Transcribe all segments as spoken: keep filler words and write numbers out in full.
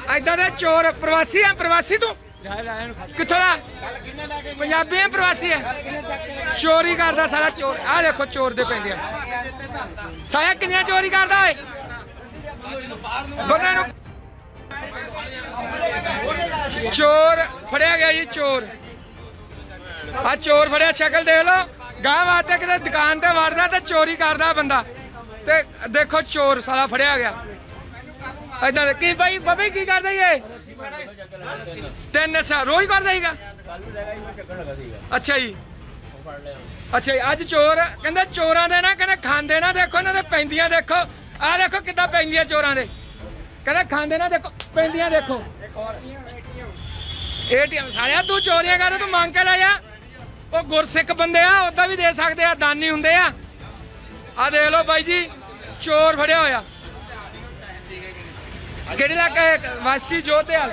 इदां दे चोर प्रवासी है। प्रवासी तू कित्थों दा? पंजाबी है प्रवासी है? चोरी करदा सारा चोर। आ देखो चोर दे पैंदे साया किन्नियां चोरी करदा है दोनों नूं। चोर फड़िया गया जी चोर। आ चोर फड़िया शक्ल देख लो गांव वास्ते किते दुकान ते वड़दा ते चोरी करदा बंदा ते देखो चोर साला फड़िया गया इदां दे। की भाई बाबे की करदा ये तेन नशा रोज करदा हीगा? अच्छा जी अच्छा जी। अज चोर कहंदे चोरां दे ना कहंदे खांदे ना देखो इन्हां दे पैंदियां देखो। आ देखो किद्दां पैंदियां चोरां दे कहंदे खांदे ना देखो पैंदियां देखो। एटीएम सालिया तू चोरियां कर तू मंग के ले जा। वो गुरसिख बंदे आ उदा भी दे सकदे आ दानी हुंदे आ। आ देख लो बाई जी चोर फड़िया होया किहड़े इलाके वस्ती जोधेवाल।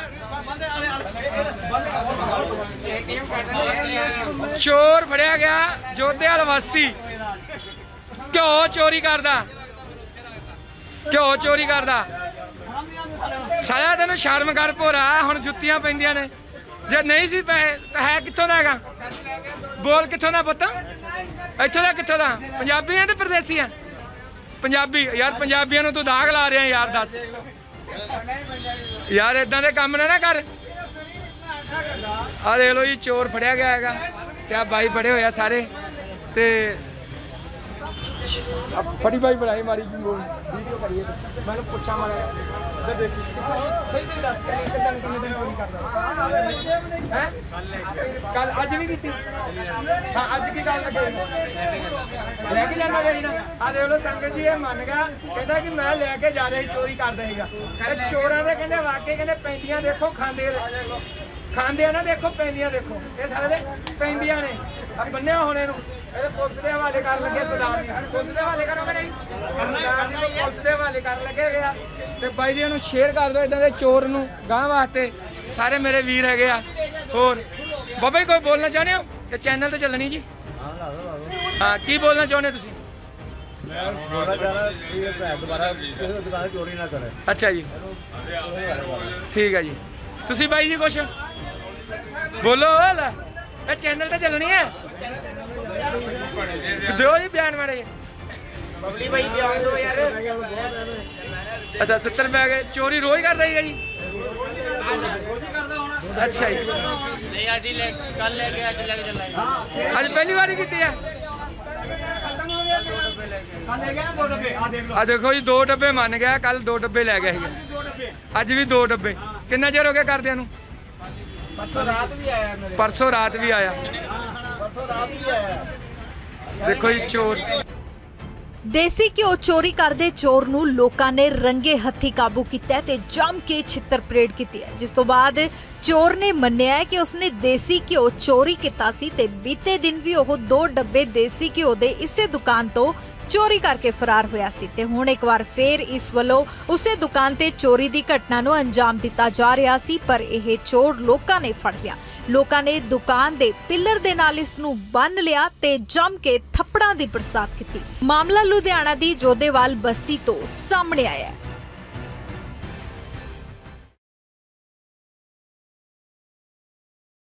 चोर फड़िया गया जोधेवाल वस्ती। घ्यो चोरी करदा घ्यो चोरी करदा। सारा तेन शर्म कर भोरा हुण जुत्तियां पैंदियां ने जे नहीं सी पैसे तो है कित्थों दा हैगा? बोल कित्थों दा पुत्त? इत्थों दा कित्थों दा? पंजाबी है ते परदेसी है? पंजाबी यार पंजाबियों नूं तू दाग ला रहा यार दस यार इदां दे काम ना ना कर। आ देख लो जी चोर फड़िया गया हैगा ते आ बाई फड़े होया सारे ते फड़ी बाई बनाई मारी जी बोल वीडियो करिए मैंने पूछा मारा सही नहीं दस कितने कितने दिन चोरी करदा है कल अज भी की हां अज की गल लगे लेके जाना गई ना। आ देख लो संगत जी ये मान गया कहता कि मैं लेके जा रहा चोरी कर देगा चोरां दे कहंदे वाकई कहंदे पैंदियां देखो खांदे खांदे ना देखो पैंदियां देखो ये सारे पैंदियां ने अब बन्ने होने नूं पुलिस के हवाले कर लगे सरदार पुलिस के हवाले करोगे नहीं पुलिस के हवाले कर लगे गया तो बाई जी इन्हूं शेयर कर दो इदां दे चोर नूं गांह वास्ते सारे मेरे वीर हैगे आ। होर बाबा जी कोई बोलना चाहते हो कि चैनल तो चलनी जी? हाँ की बोलना चाहते तुसीं? अच्छा जी ठीक है जी। तुसीं बाई जी कुछ बोलो ये चैनल तो चलनी है दो जी बयान माड़े। अच्छा सत्तर रुपए गए चोरी रोज कर रही है जी? अच्छा जी अज पहली बार की है? आ देखो जी दो डब्बे मान गया कल दो डब्बे लै गए अज भी दो डब्बे। कितना चिर हो गया करदियां नूं? परसों रात भी आया देखो जी चोर। देसी घ्यो चोरी करदे चोर नूं लोकां ने रंगे हत्थी काबू कीता ते जम के छित्तर परेड कीती है जिस तो बाद चोर ने मन्निया है कि उसने देसी घ्यो चोरी कीता सी ते बीते दिन भी ओह दो डब्बे देसी घ्यो दे इसे दुकान तो चोरी करके फरार होया सी ते हुण एक बार फिर इस वल्लों उसे दुकान ते चोरी दी घटना नूं अंजाम दिता जा रहा सी पर यह चोर लोकां ने फड़ लिया। लोकां ने दुकान दे पिलर दे नाल इस नूं बन लिया ते जम के थप्पड़ां दी बरसात कीती। मामला लुधियाना दी जोधेवाल बस्ती तो सामने आया है।